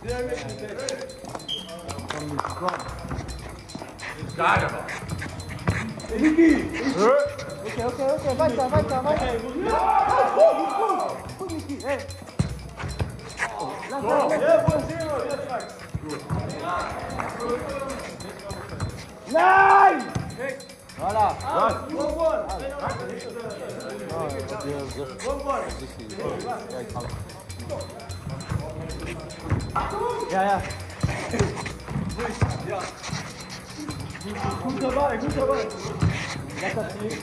Okay, weiter. Guck, Niki, ey. Lass. Nein! Voilà. Ja. Gut dabei. Lass das nicht.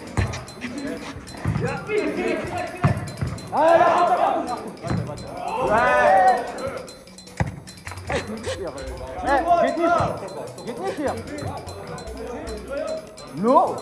Geht nicht hier. No.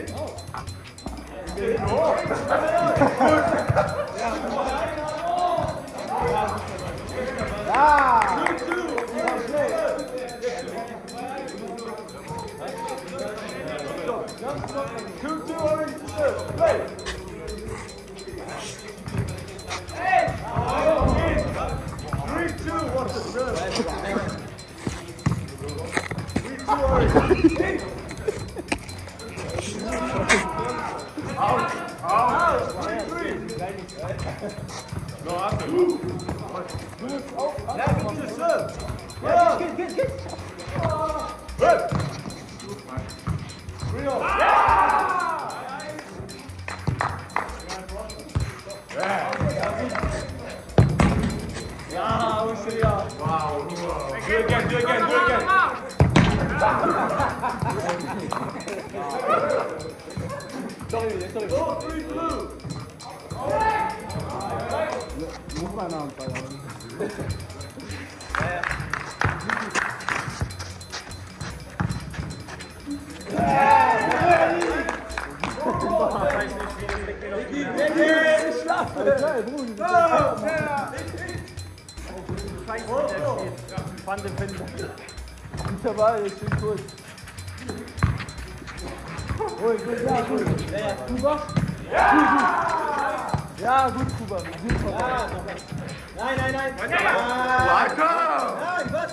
Do again. Sorry. Go 3 blue. Muss man anfangen. Intervall, ich bin kurz. Gut. Kuba? Ja, gut, Kuba. Nein. Nein, was?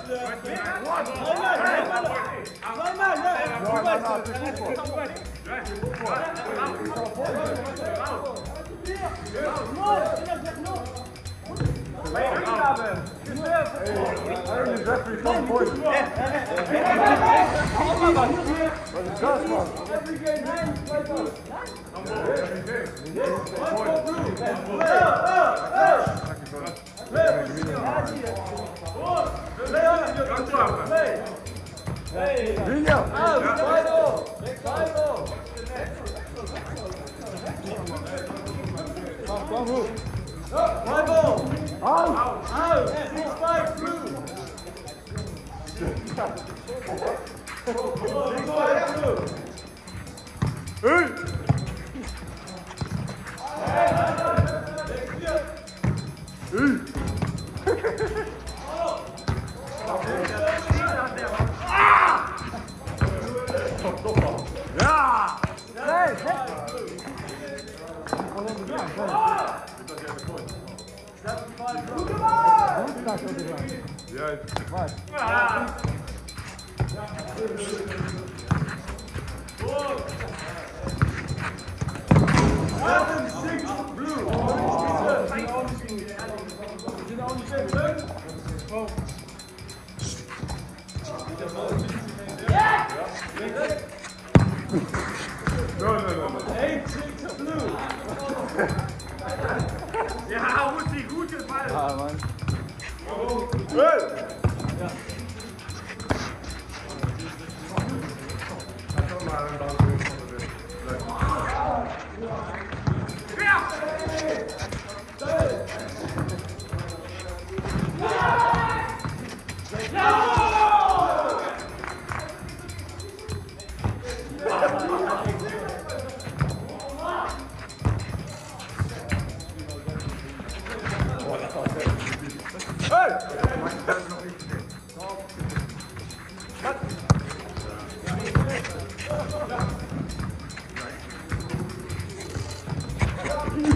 Ja, muss die gute Ball. Ja, Mann.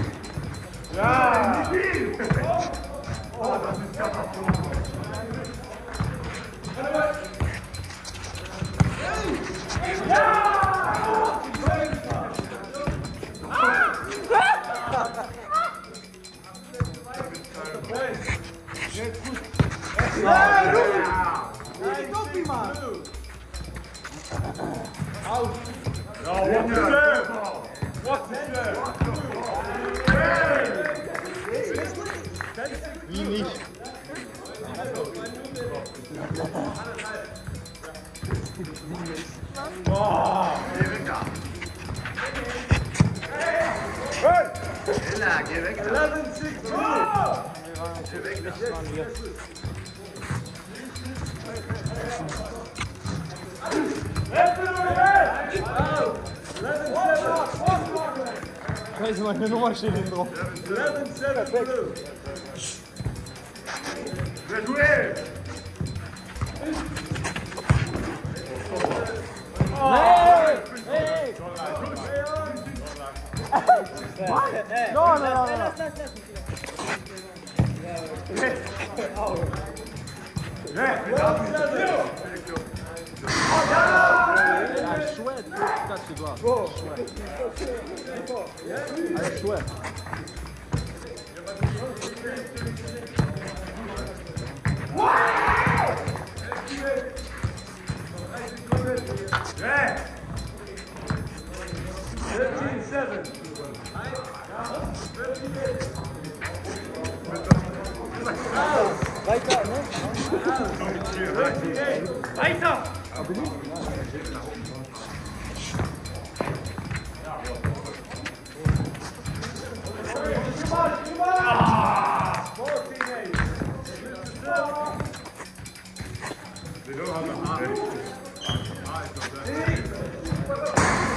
Ja! Oh, das ist Katastrophe. Geh weg da. 11, 6, 2. Geh weg da. Scheiße, meine Nummer steht hinten drauf. 11, 7, blue. Red wave. Hey! Hey! No, no, no, no. I sweat. Touch the glass. I sweat. Yeah. 13-7. Weiter, ne? Weiter! They don't have a high.